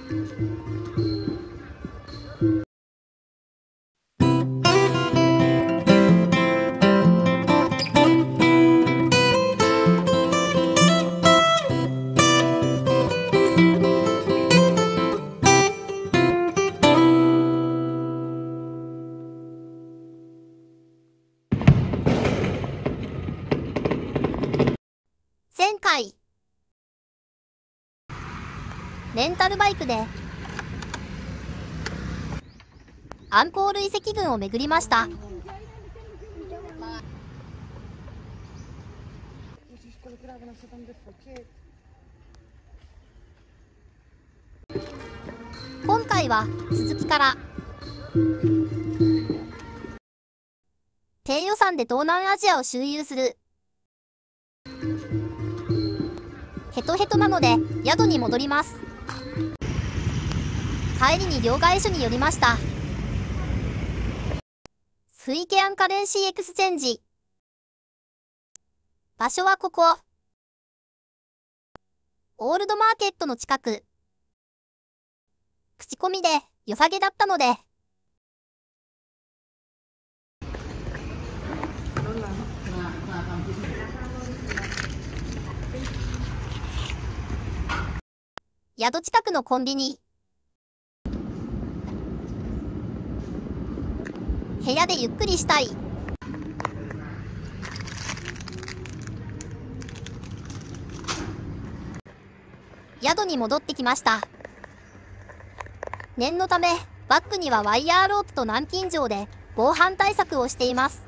前回、レンタルバイクでアンコール遺跡群を巡りました。今回は続きから低予算で東南アジアを周遊する。ヘトヘトなので宿に戻ります。帰りに両替所に寄りました。フイケアンカレンシーエクスチェンジ。場所はここ。オールドマーケットの近く。口コミで良さげだったので。宿近くのコンビニ。部屋でゆっくりしたい。宿に戻ってきました。念のため、バッグにはワイヤーロープと南京錠で防犯対策をしています。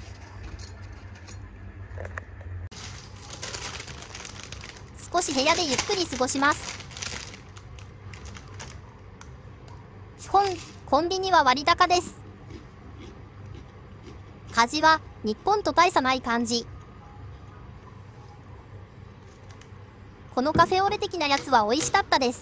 少し部屋でゆっくり過ごします。基本、コンビニは割高です。味は日本と大差ない感じ。このカフェオレ的なやつは美味しかったです。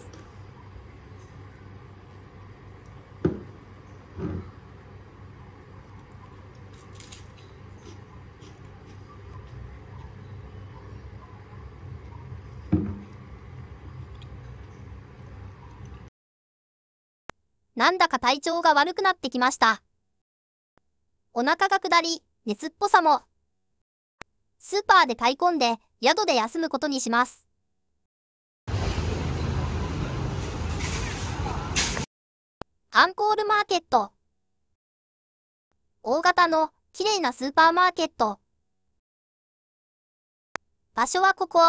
なんだか体調が悪くなってきました。お腹が下り、熱っぽさも。スーパーで買い込んで、宿で休むことにします。アンコールマーケット。大型の綺麗なスーパーマーケット。場所はここ。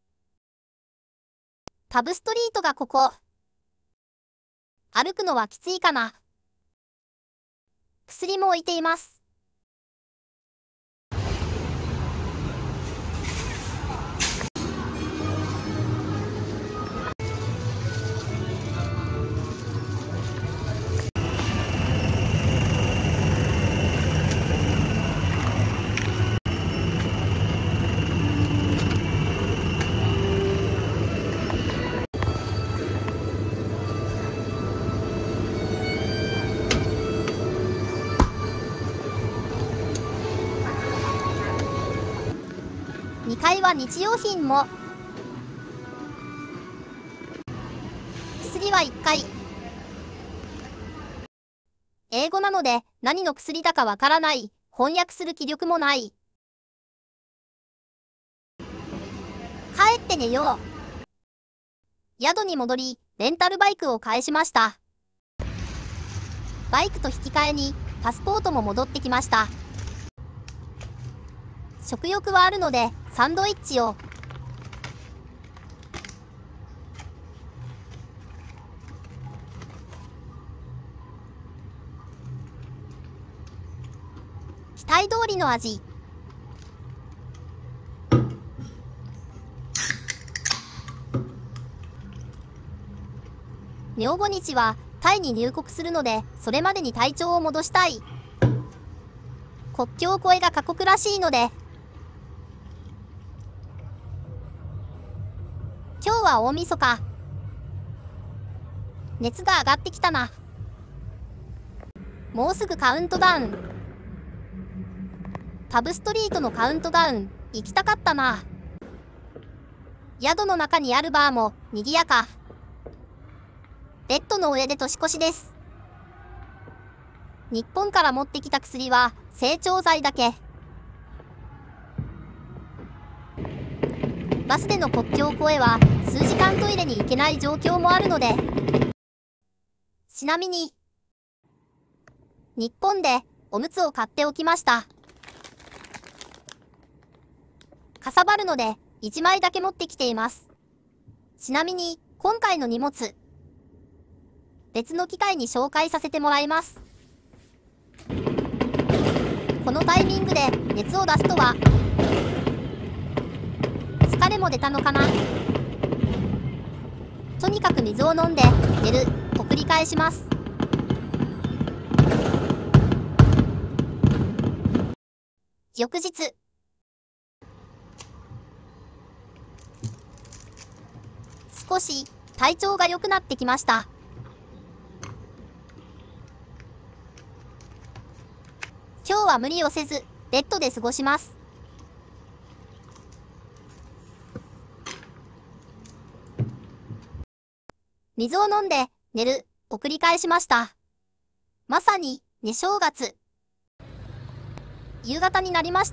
タブストリートがここ。歩くのはきついかな。薬も置いています。2階は日用品も。薬は1階。英語なので何の薬だかわからない。翻訳する気力もない。帰って寝よう。宿に戻り、レンタルバイクを返しました。バイクと引き換えにパスポートも戻ってきました。食欲はあるのでサンドイッチを。期待通りの味。明後日はタイに入国するので、それまでに体調を戻したい。国境越えが過酷らしいので。今日は大晦日。熱が上がってきたな。もうすぐカウントダウン。タブストリートのカウントダウン、行きたかったな。宿の中にあるバーも賑やか。 ベッドの上で年越しです。日本から持ってきた薬は整腸剤だけ。バスでの国境を越えは数時間トイレに行けない状況もあるので。ちなみに、日本でおむつを買っておきました。かさばるので1枚だけ持ってきています。ちなみに今回の荷物、別の機会に紹介させてもらいます。このタイミングで熱を出すとは、疲れも出たのかな。とにかく水を飲んで寝るを繰り返します。翌日、少し体調が良くなってきました。今日は無理をせずベッドで過ごします。水を飲んで寝るを繰り返しました。まさに寝正月。夕方になりました。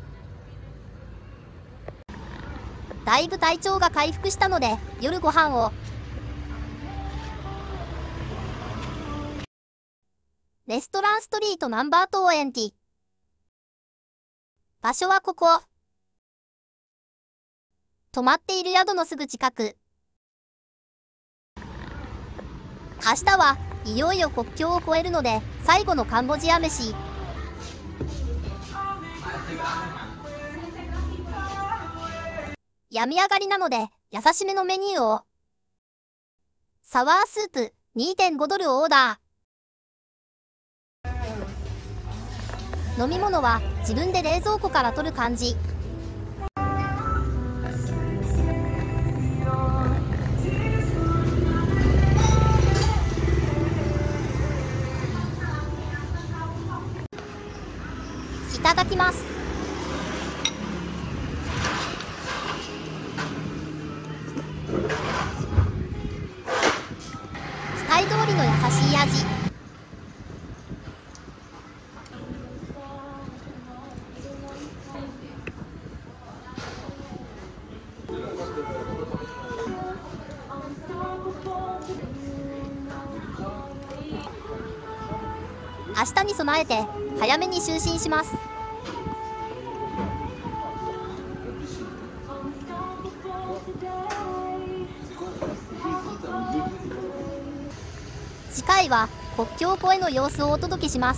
だいぶ体調が回復したので夜ご飯を。レストランストリートナンバー20。場所はここ。泊まっている宿のすぐ近く。明日はいよいよ国境を越えるので最後のカンボジア飯。病み上がりなので優しめのメニューを。サワースープ 2.5 ドルをオーダー。飲み物は自分で冷蔵庫から取る感じ。いただきます。期待通りの優しい味。明日に備えて早めに就寝します。次回は国境を越えの様子をお届けします。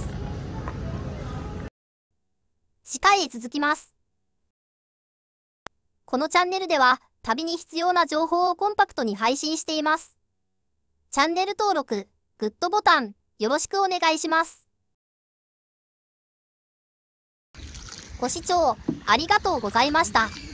次回へ続きます。このチャンネルでは旅に必要な情報をコンパクトに配信しています。チャンネル登録、グッドボタンよろしくお願いします。ご視聴ありがとうございました。